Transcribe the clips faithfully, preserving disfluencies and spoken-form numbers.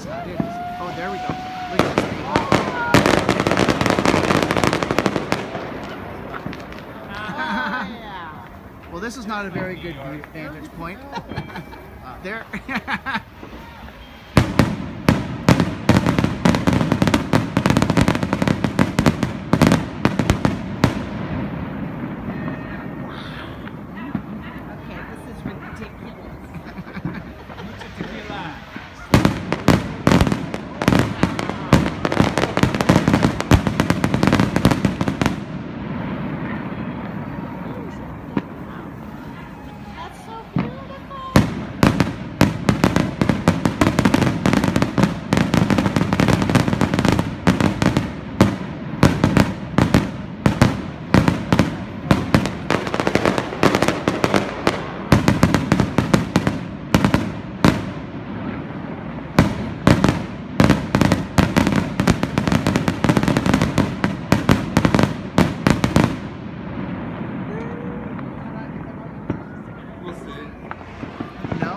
that's not it. Oh, there we go. Look at this. Oh, yeah. Well, this is not a very good vantage point. There. Okay, this is ridiculous. That's so beautiful. We'll see. No.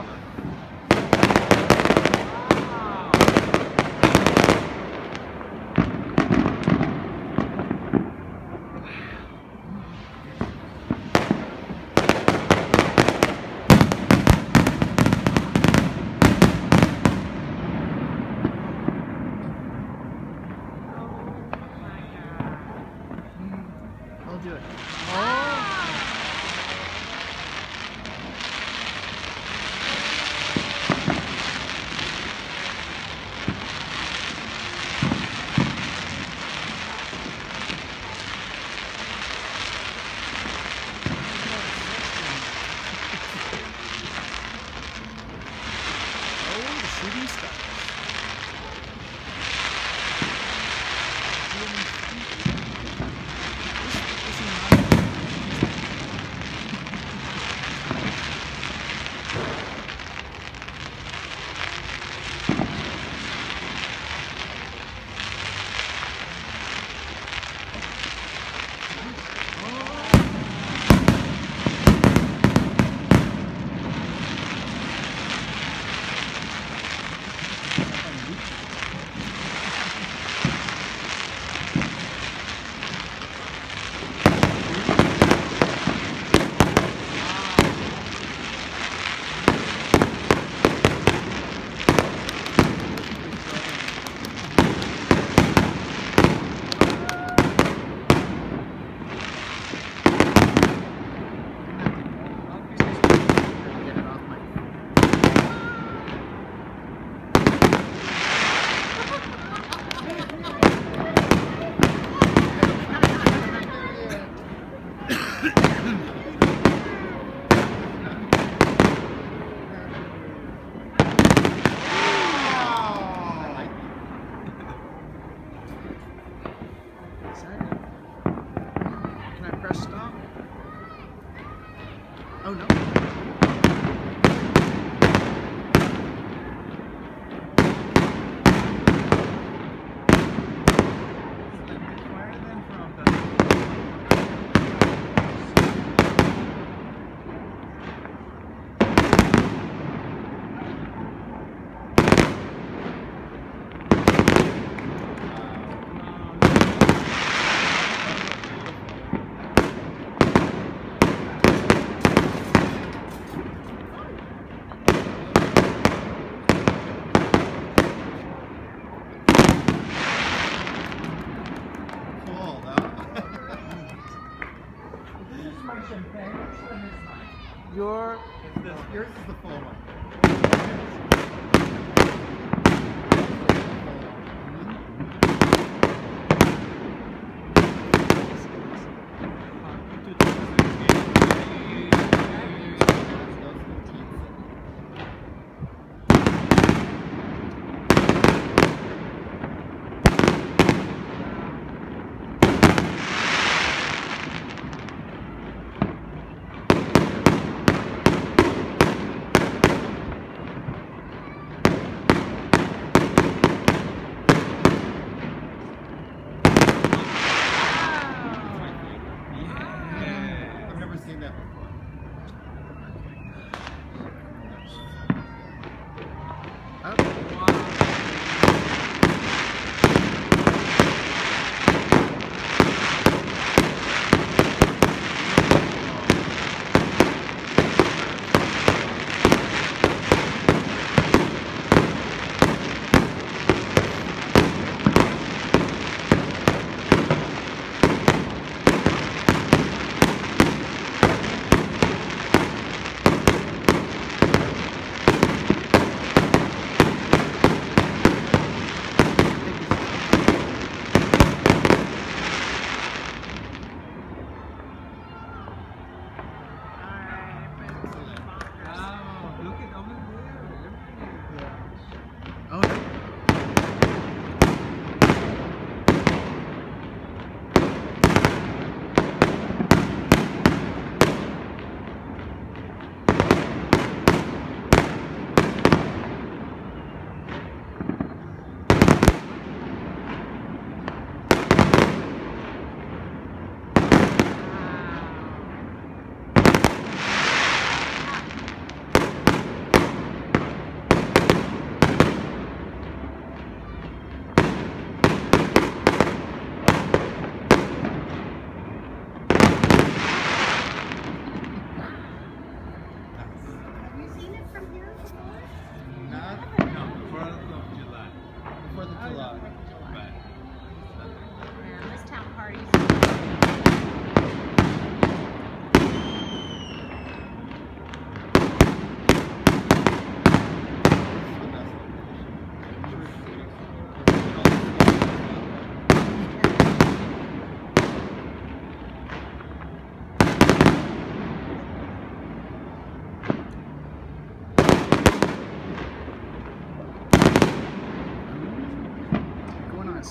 I'll do it. Oh. Oh, the shooting stars. Get it off my. Can I press stop? Oh no. Where them from? Cool, though. Your It's this, yours is the full one.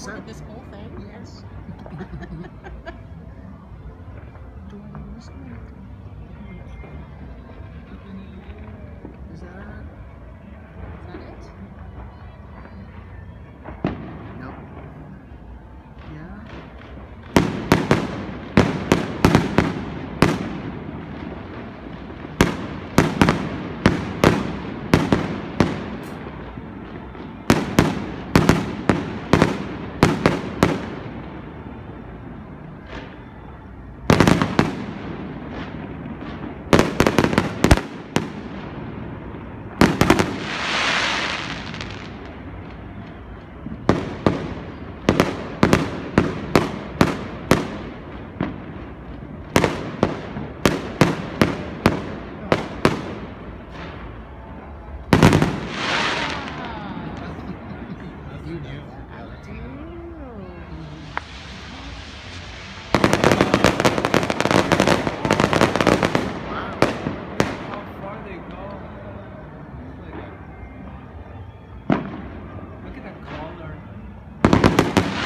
Seven. This whole thing? Yes. Do I need this one? Is that it? Is that it? Nope. Yeah. You knew. How far they go. It's like a- Look at the color.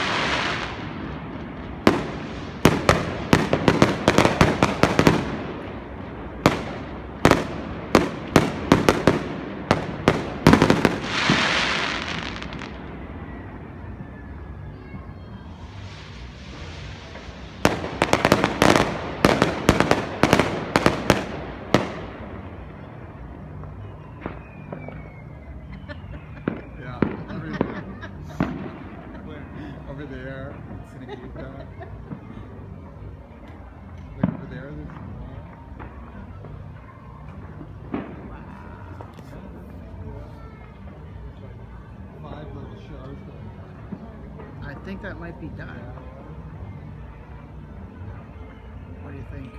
Yeah, everywhere. Where? Over there, Seneca. Like over there, there's more. Five little shows. I think that might be done. What do you think?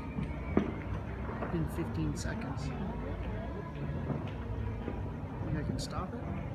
In fifteen seconds. Think I can stop it?